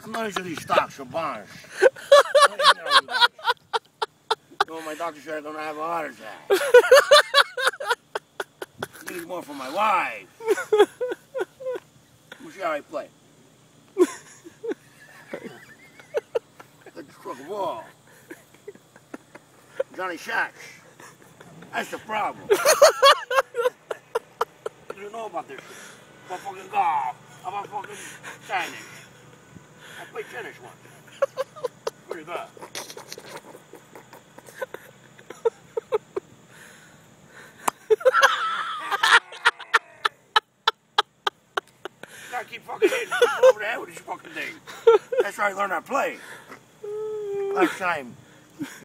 None of these stocks are bonds. No, my doctor said I'm gonna have a heart attack. I need more for my wife. We'll see how I play. Like the crook wall. Johnny Shacks. That's the problem. You don't know about this. About fucking golf. About fucking tennis. I played tennis once. Pretty good. Gotta keep fucking hitting people over the head with this fucking thing. That's how I learned how to play. Last time.